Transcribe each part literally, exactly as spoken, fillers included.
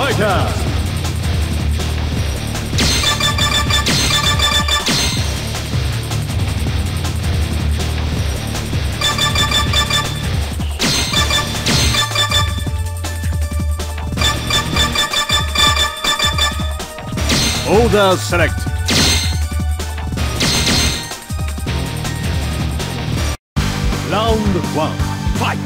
fighter. Order select. Round one, fight!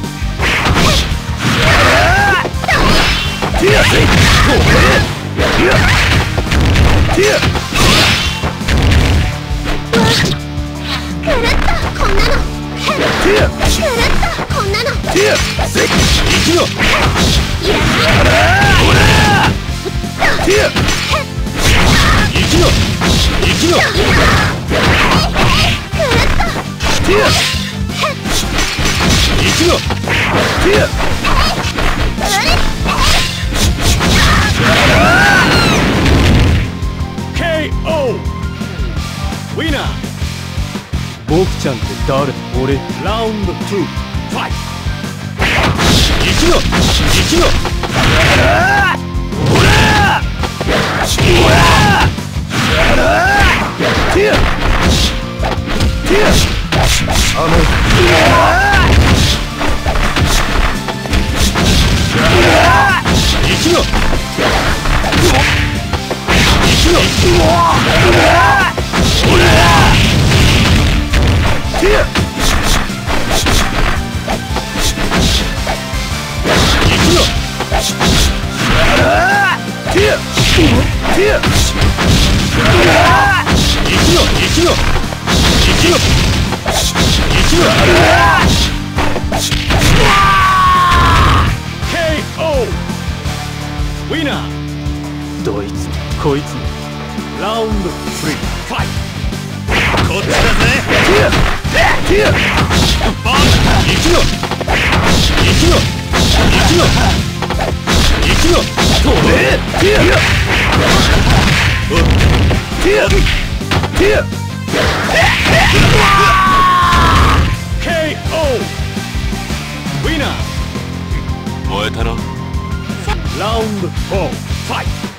ケーオー ウィナー。僕ちゃんって誰？俺。ラウンドツー、ファイト。行くよ行くよ。ほらほらティアティアあの行くよ行くよほらティア行くよティアティア行くよ行くよ行くよ行くよ ケーオー ウィナー。どいつもこいつも。ラウンドスリー、ファイト。こっちだぜ。ティアティアボン行くよ行くよ行くよ行くよとれティアティアティア ケーオー ウィナー。燃えたな。ラウンドフォー、ファイト。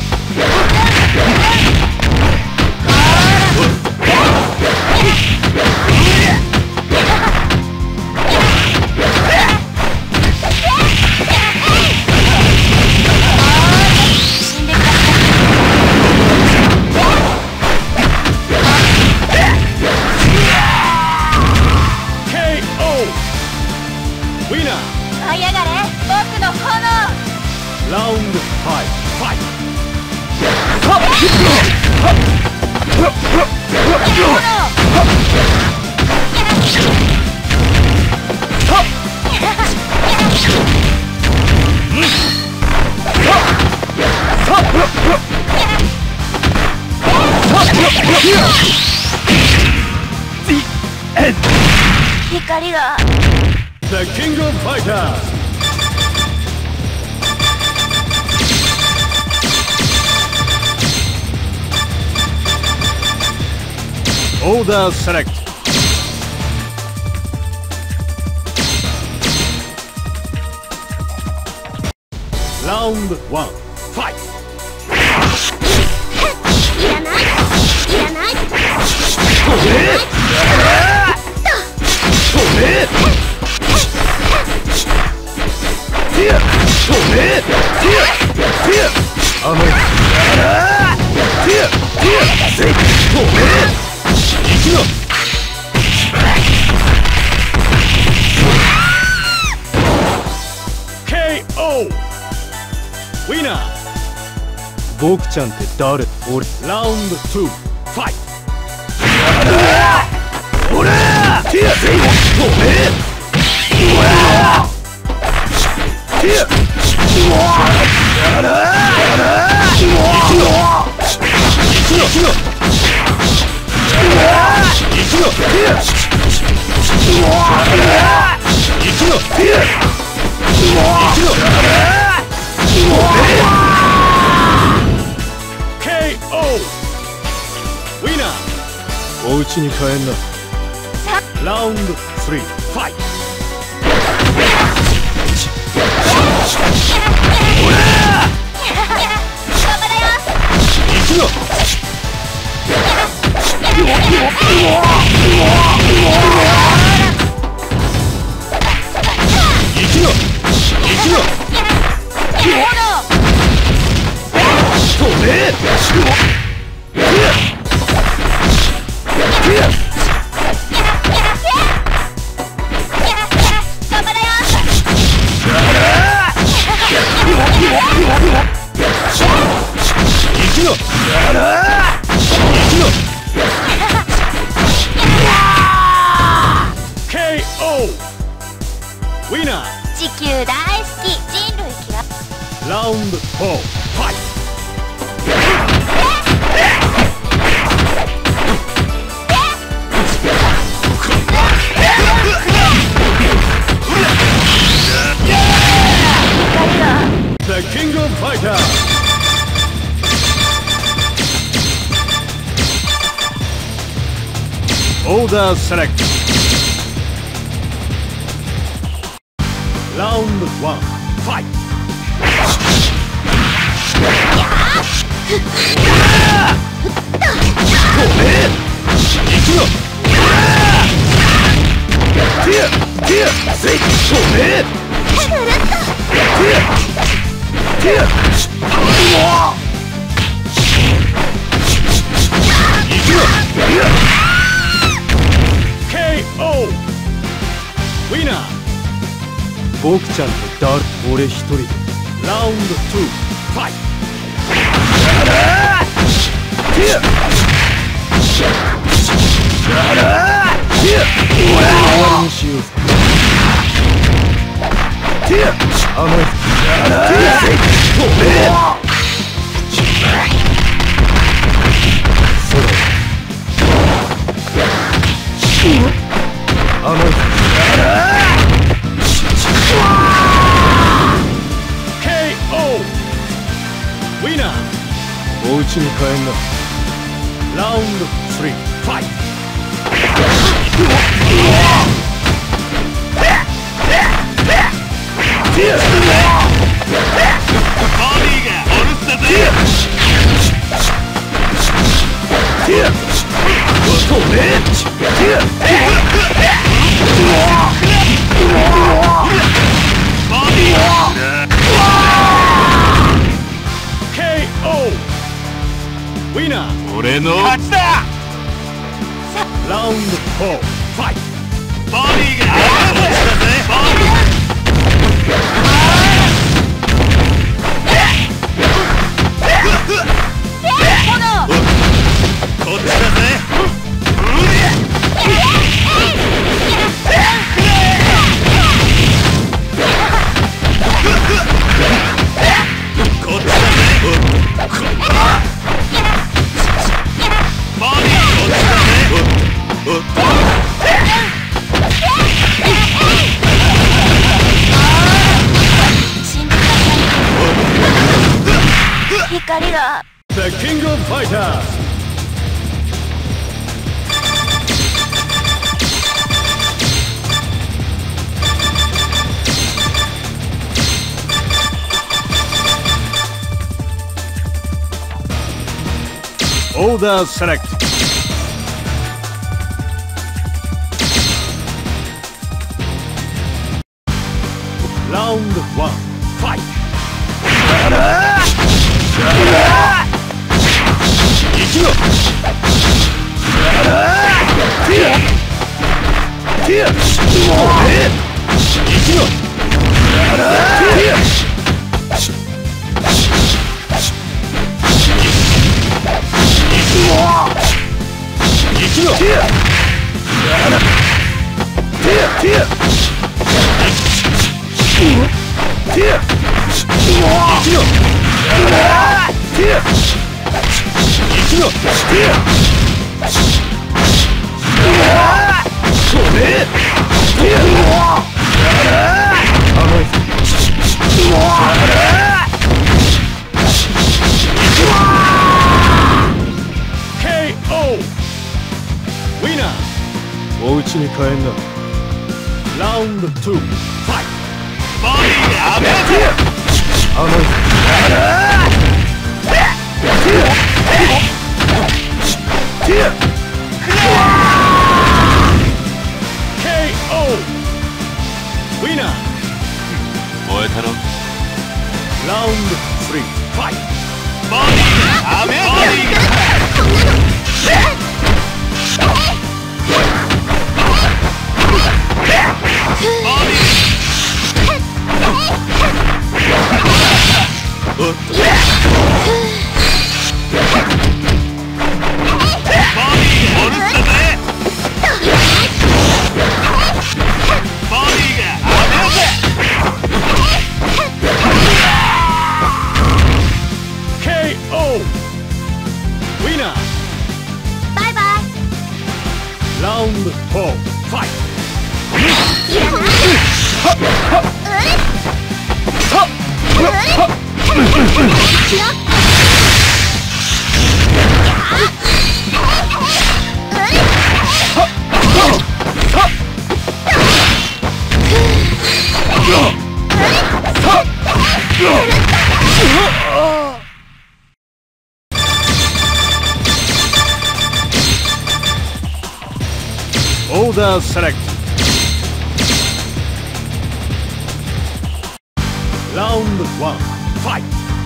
ウィナー。舞い上がれ僕の炎。ラウンドファイト、ファイト。光が The King of Fighters. Order select. Round one, fight. いらないいらないティアそれティアティアあのティアティアせいそれ行くよケーオー ウィナー。僕ちゃんって誰？俺。ラウンドツー、ファイト。ほらティアせいそれほらティアうわやらやら行くよ行くよ行くよ行くよティアうわ行くよティアうわ行くようわ ケーオー ウィナー。お家に帰んな。ラウンドスリー、ファイト。 地球大好き、人類嫌い。 ラウンドフォー、ファイト。The King of Fighters. Order select. Round one, fight.ケーオー Winner。僕ちゃんって誰？俺一人で。ラウンドツー、ファイト。終わりにしようぜ。甘い。それ。甘い。ケーオー Winner。お家に帰んな。ラウンドスリー、ファイト。俺の勝ちだ。ラウンドフォー、ファイト。ボディが落ちたぜ。ボディこっちだぜ。こっちだぜ。 光が The King of Fighters. Order select. Round one, fight.ケーオー Winner。お家に帰んな。ラウンドツー、ファイト。ボディーやめて。 甘い。ケーオー ウィナー。 燃えたろ。 ラウンドスリーファイト。 ボディーアメボディーラウンドフォーファイト。Order select. Round one, fight.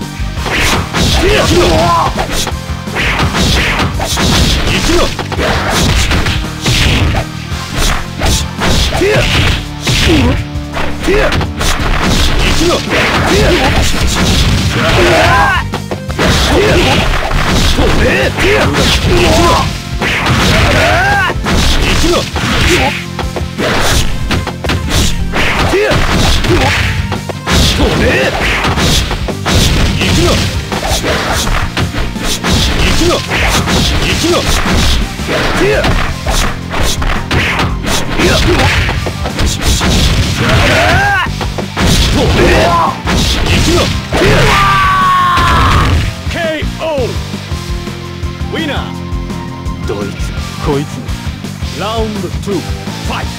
ケーオー ウィナー。どいつこいつ。ラウンドツーファイト。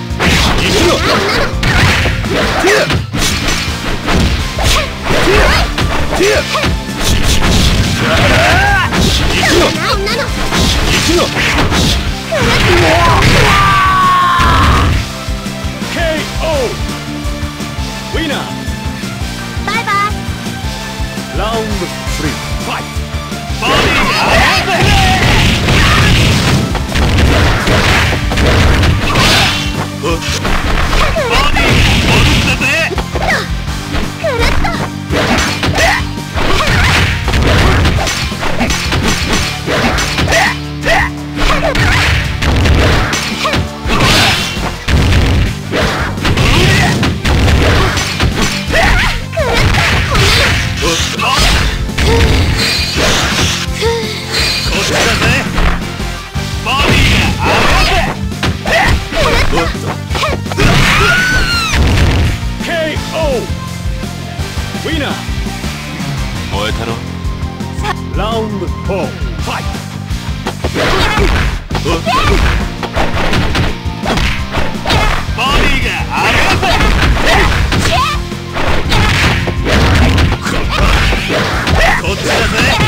ケーオー ウィナー。 バイバイ。 ラウンドスリーファイト。 ボディーボディー戻ったぜ。 くるっと。 ウィナー。 燃えたろ。 ラウンドフォーファイト。 ボディが上げるぜ。こっちだぜ。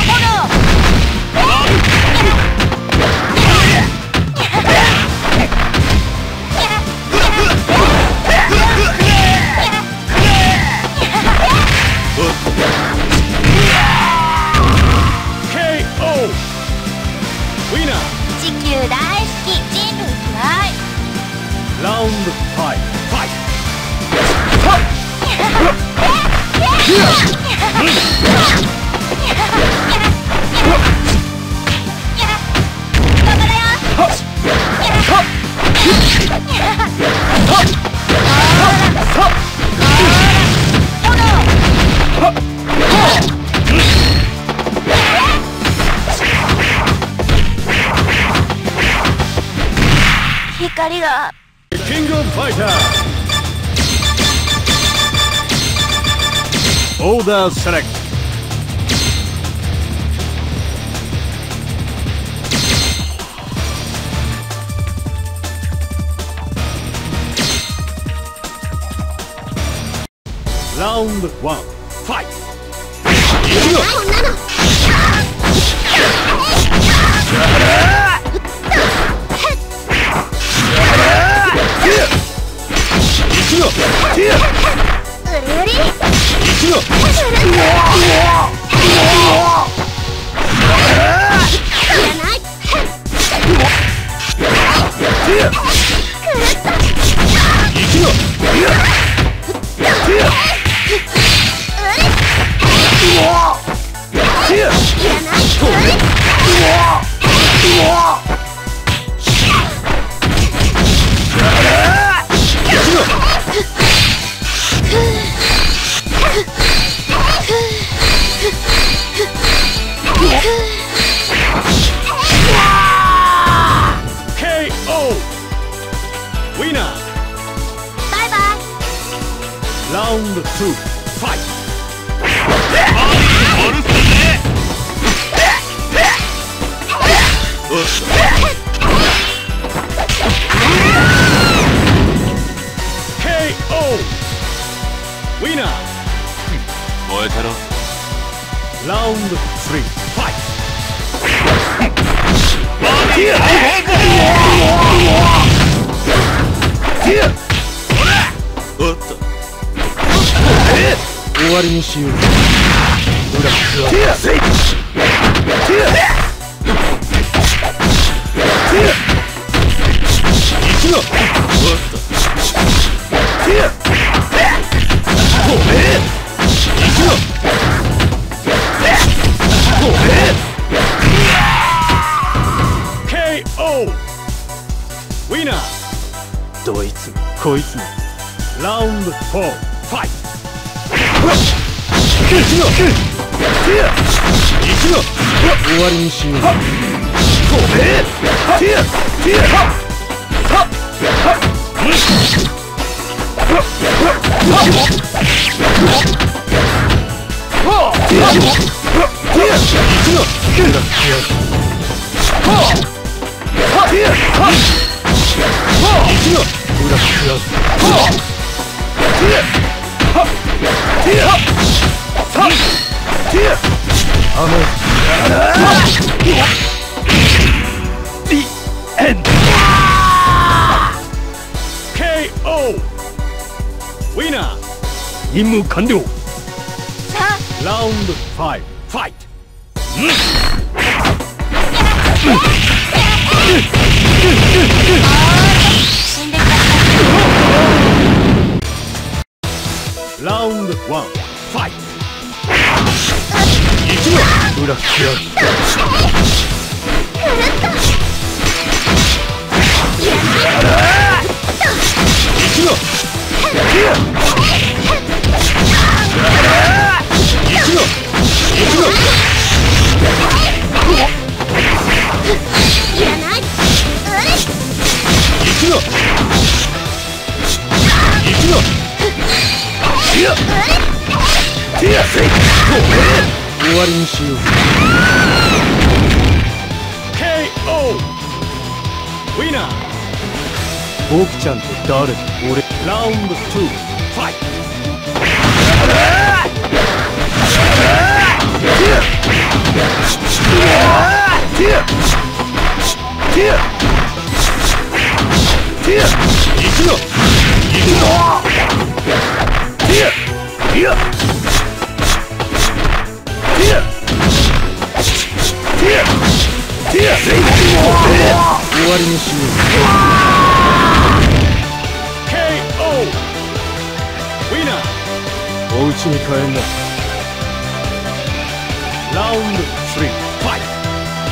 地球大好き、人類嫌い。 ラウンドファイト。ファイ光が。 キングオブファイター。オーダーセレクト。ラウンドワンフファイト。 こんなのうりうりラウンドツー、ファイト。ケーオー ウィナー。 燃えたろ。 ラウンドスリー、ファイト。おっと。 終わりにしよう。ブラックアウト。ケーオー ウィナー。どいつもこいつも。ラウンドフォー、ファイト。終わりにしよう。ケーオー ウィナー。任務完了。ラウンドファイブ、ファイト。ラウンドワン、ファイト。ブラックアウト。終わりにしよう。ケーオー ウィナー。僕ちゃんって誰だ。俺。ラウンドツー、ファイト。終わりにしよう。ケーオー ウィナー。お家に帰んな。ラウンドスリー、ファイト。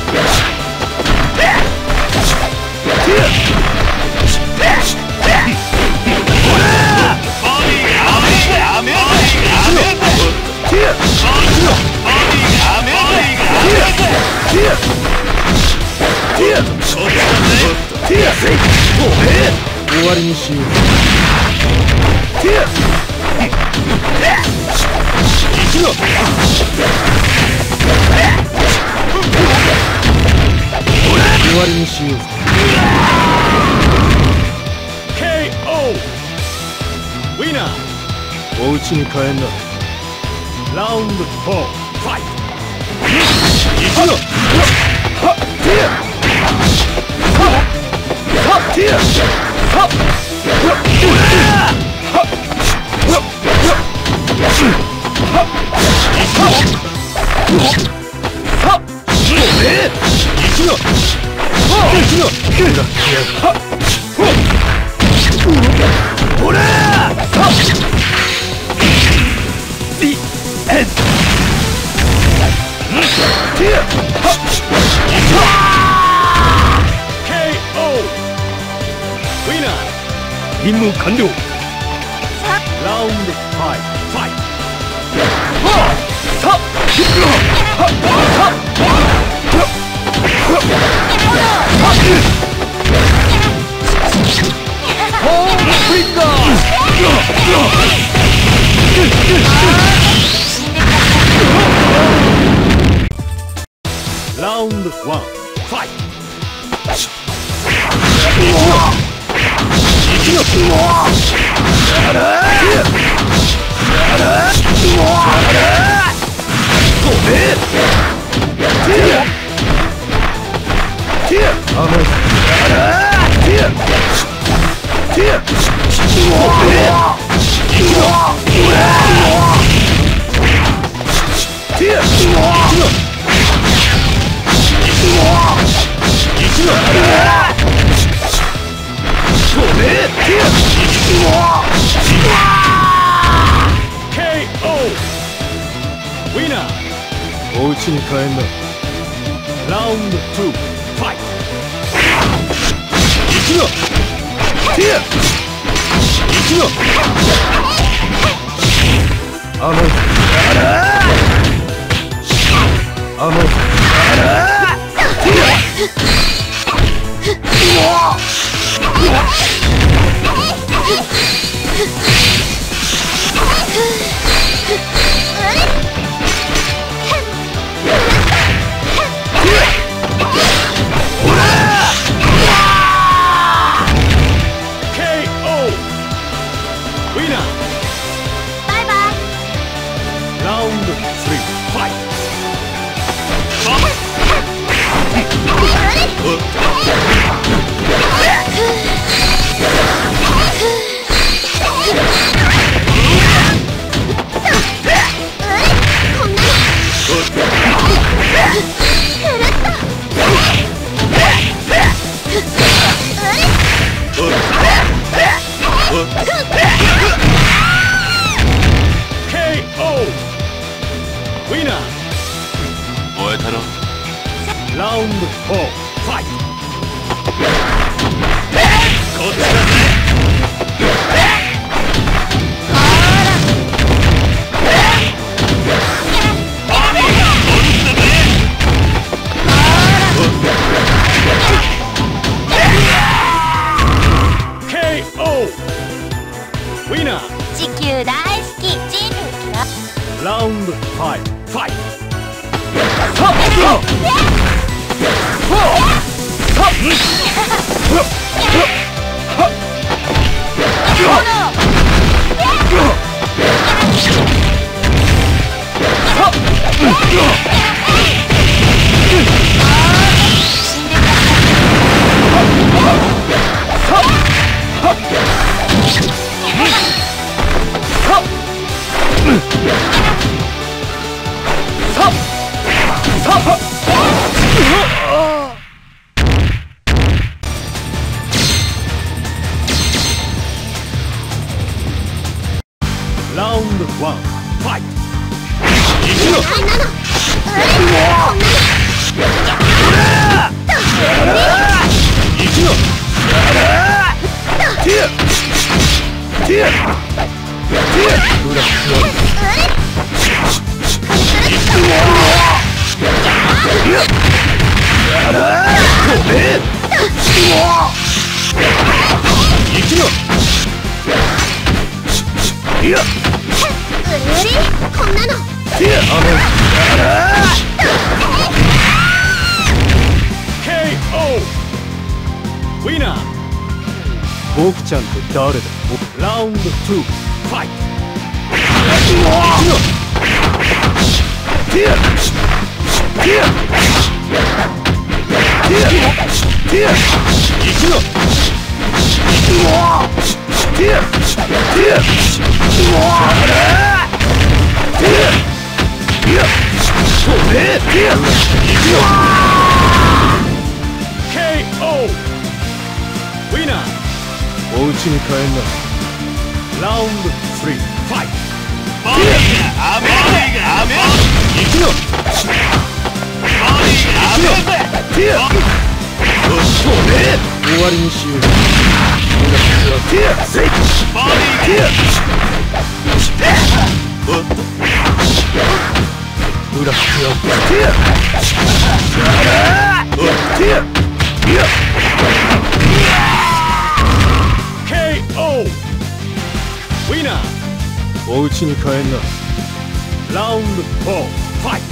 終わりにしよう。終わりにしよう。ケーオー ウィナー。お家に帰んな。 ラウンドフォーファイト。 行くよ。はっティアはっティアはっ任務完了。ラウンドファイファイラウンドワンファイト。お家に帰んな。ラウンドツーファイト。行くよ。ティア行くよ。甘い甘いティアラウンドフォーファイト。こっちだぜ。ケーオー ウィナー。 地球大好き人類嫌い。 ラウンドファイトファイト。ラウンドワンファイト。行くよ。行くよ。ティアティアティアブラック行くよ。いやこんなの。 ケーオー ウィナー。僕ちゃんって誰だ。ラウンドツーファイト。行くよ。 ウィナー。お家に帰んな。ラウンドスリーファイト。ボディが雨が雨行くよ。ボディが雨終わりにしよう。ボディがおっとブラックアップ。ケーオー ウィナー。お家に帰んな。ラウンドフォーファイト。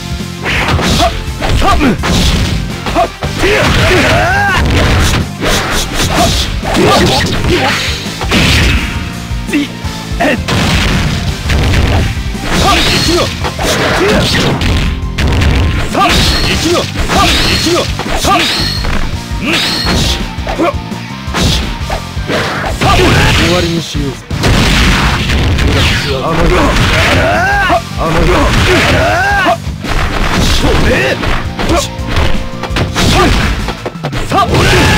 終わりにしようぜ。あのよあのよそれさあ俺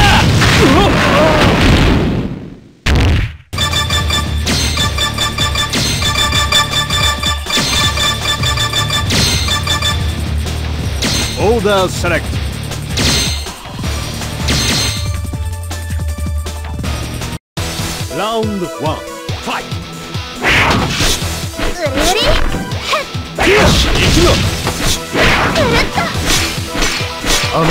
オーダーセレクト。ラウンドワンファイト。 うりうり行くよ。あの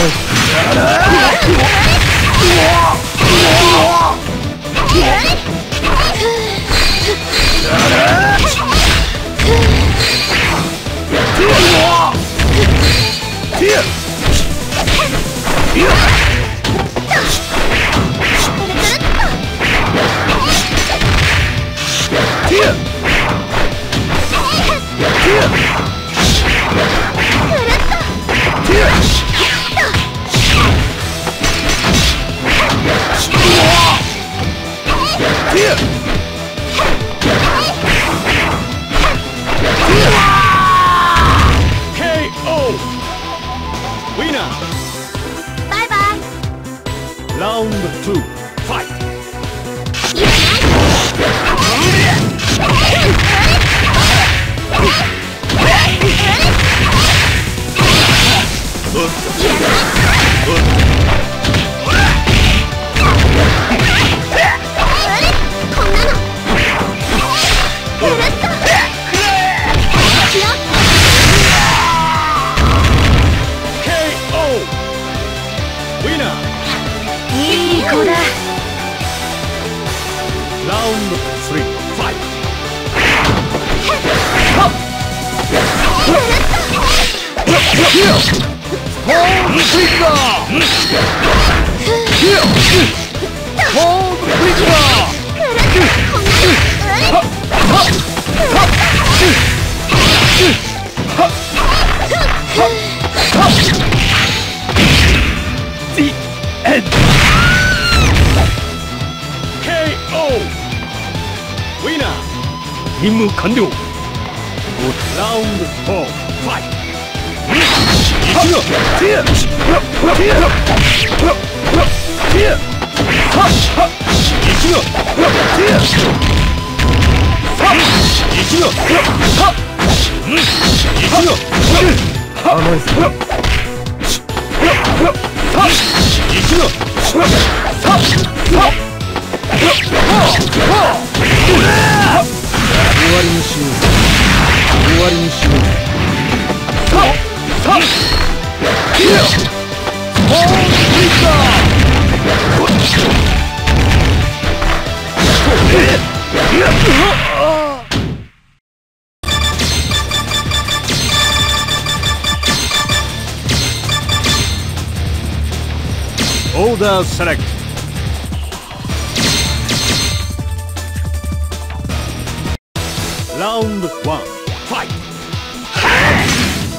ラウンドツーファイト。 いい子だ。 ラウンドスリーファイト。ホームスイッチだ。ホームスイッチだ。The end. ケーオー ウィナー。任務完了。ラウンドフォーファイト。行くよ。ティアティアティアティア行くよ。ティア行くよ。行くよ。甘いぞ。行くよ。終わりにしよう。終わりにしよう。オーダーセレクト。ラウンドワンファイト。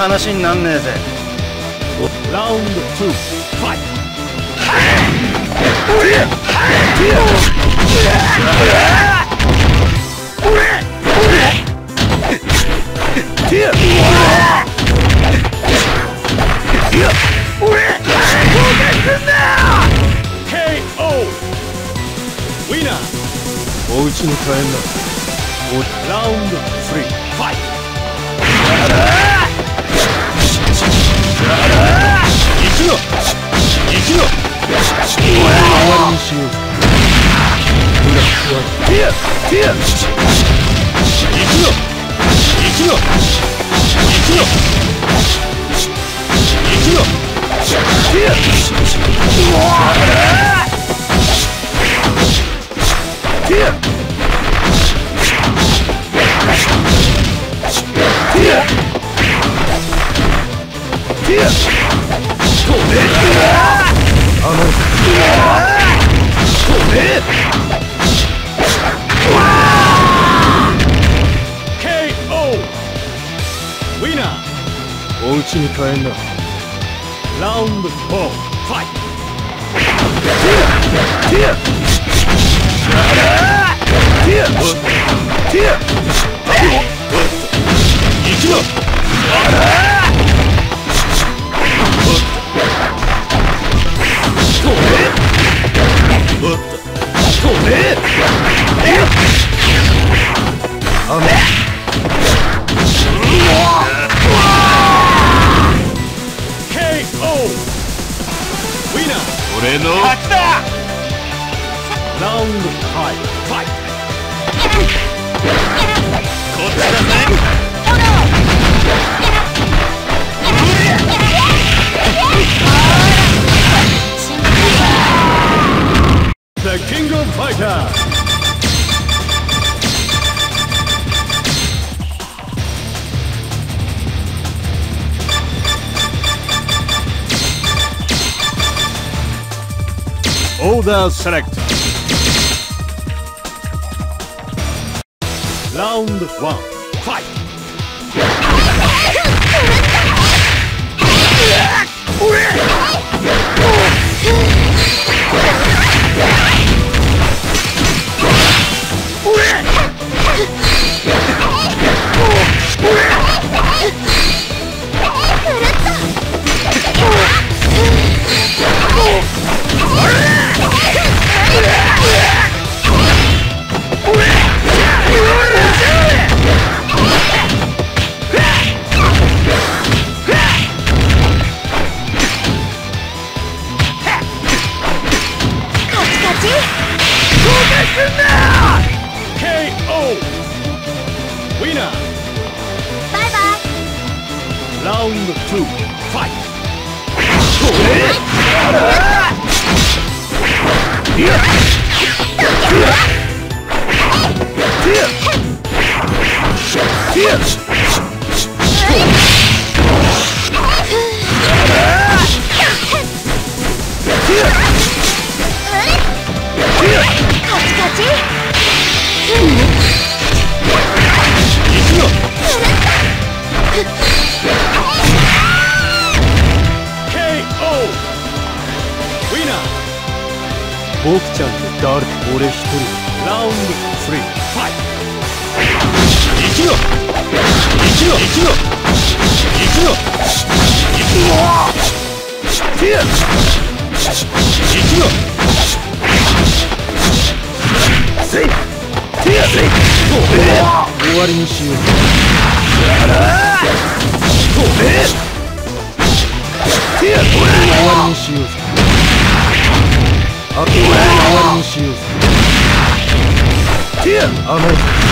話になんねえぜ。 ラウンドツー、ファイト。ケーオー ウィナー。 お家に帰んな。 ラウンドスリー、ファイト。 行くの行くの終わりにしよう。行くの行くの行くの行くのウィナー。 お家に帰んな。 ラウンドフォー、ファイト。 行くのケーオー ウィナー。 俺の勝ちだ。ラウンドファイト、ファイト。 こっちだぜ。 The King of Fighters. Order select. Round one, fight.ケーオー ウィナー。 バイバイ。 ラウンドツー、ファイト。 僕ちゃんって誰？俺一人。 ラウンドスリー、ファイト。 行くの行くの行くの行くの行くの行くのせい終わりにしよう。終わりにしよう。あとは終わりにしよう。甘い。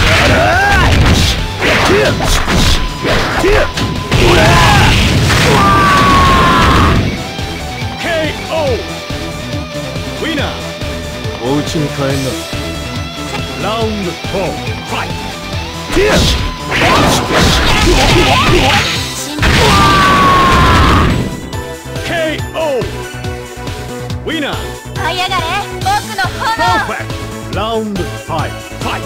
ケーオー ウィナー。 お家に帰んな。 ラウンドフォー、ファイト。ケーオー ウィナー。 這い上がれ、僕の炎。 パーフェクト。ラウンドファイト、ファイト。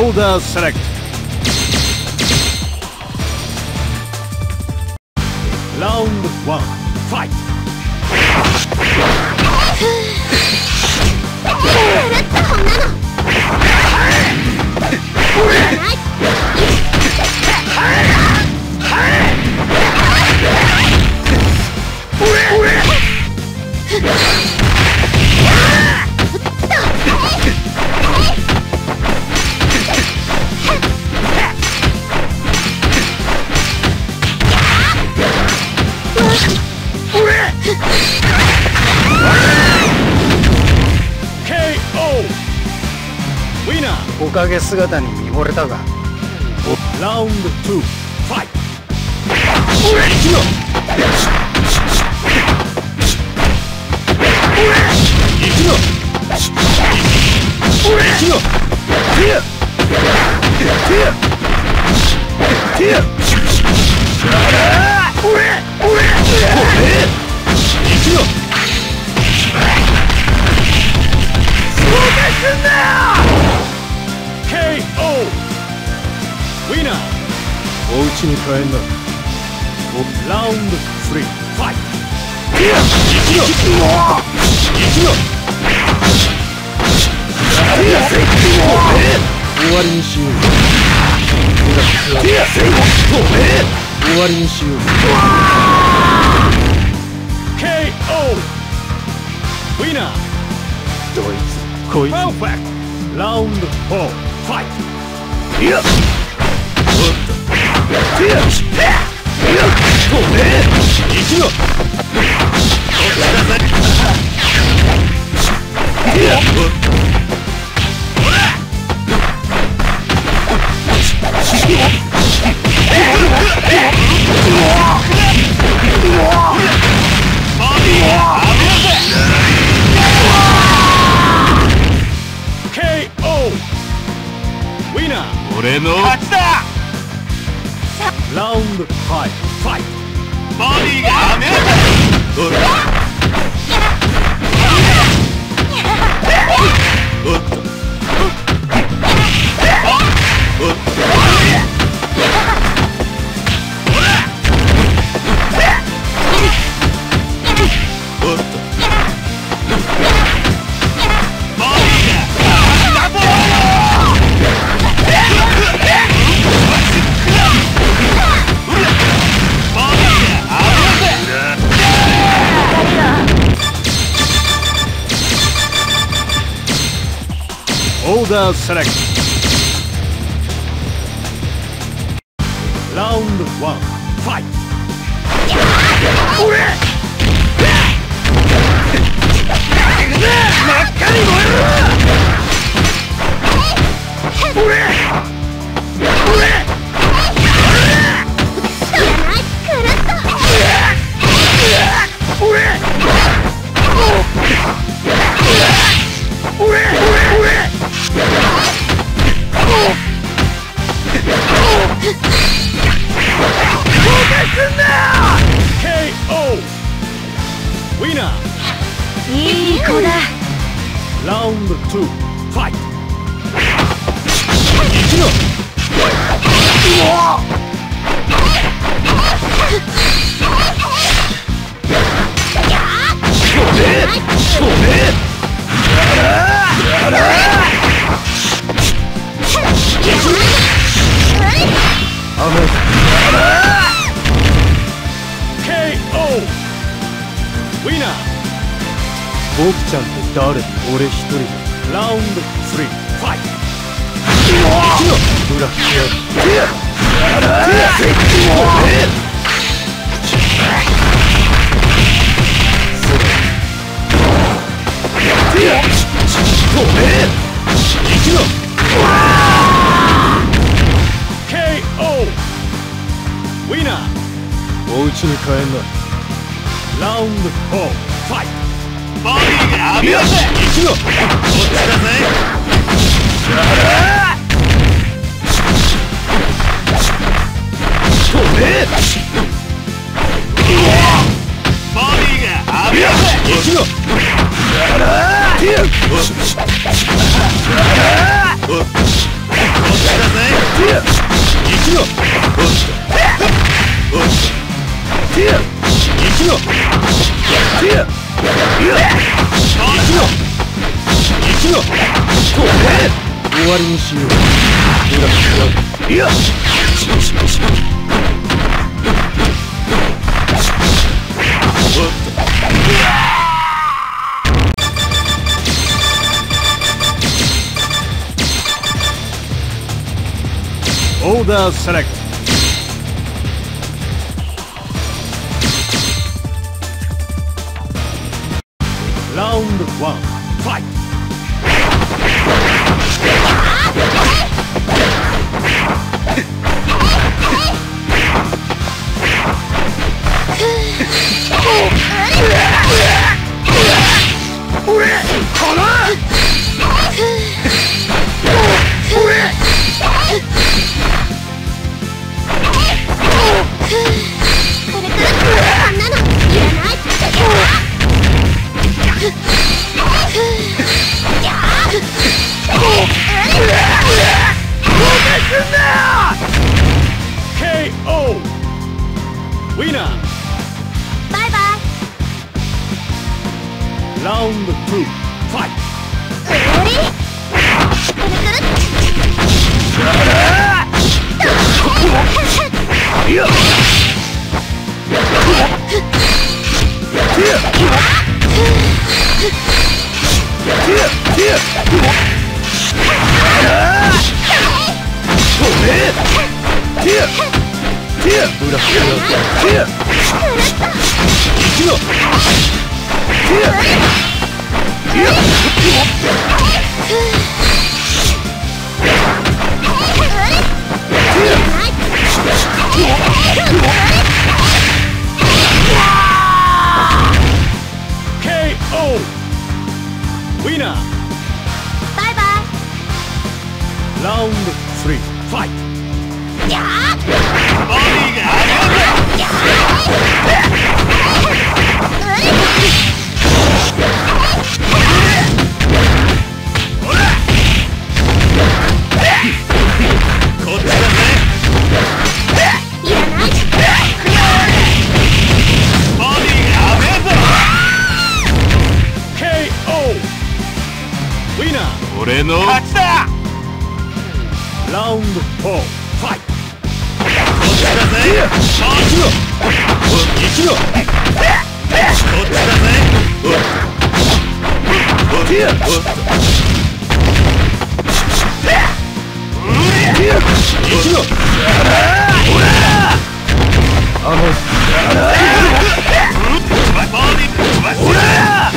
Order select. Round one. Fight. おかげ姿に見惚れたが。 ラウンドツー、ファイト。行くの。行くの。ティア。ティア。ティア。俺。俺。行くの。そうですんだよ。ケーオー ウィナー。お家に帰んな。ラウンドスリー、ファイト。行くの。行くの。終わりにしよう。終わりにしよう。ケーオー ウィナー。どいつこいつ。パーフェクト。ラウンドフォー、ファイト。いや。おっと。いや。いや。ごめん。行くの。いや。ほら。ケーオー ウィナー。俺の勝ちだ。ラウンドファイト、ファイト。ボディがダメだ。おっと。おっと。Order select. Round one, fight.ケーオー ウィナー。 いい子だ。 ラウンドツー、ファイト。行くの。ケーオー ウィナー。僕ちゃんって誰？俺一人で。ラウンドスリー、ファイト。行くの。ブラックやる。ケーオー ウィナー。お家に帰んな。ラウンドフォー、ファイト。ボディが浴びろぜ。行くの。こっちだぜ。ごめん。ボディが浴びろぜ。行くの。こっちくぞ。おっと。ティア。行くぞ。ティア。いや。行くぞ。行くぞ。これ。終わりにしよう。ほら、いや。おっと。 Order select. Round one. Fight. K O. Winner. Bye bye. Round two. Fight. Ready? くるくるいや。 K O. Winner. Bye bye. Round three. Fight. やーボディがこっちだぜ。 いらないボディがやべえぞ。 K O. Winner. 俺の勝ちだ。 Round four. Fight. こっちだぜ。行くぞ。行くぞ。こっちだぜ。おっと。おっと。行くぞ。ほら。あの。ほら。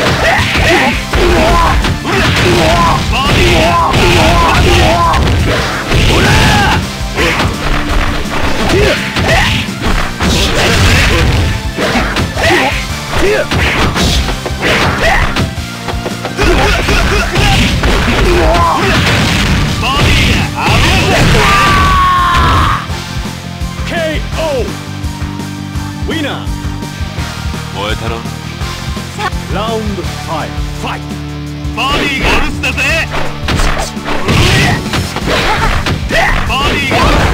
K O. Winner. 燃えたろ。 Round five. Fight. ボディがお留守だぜ。ボディがお留守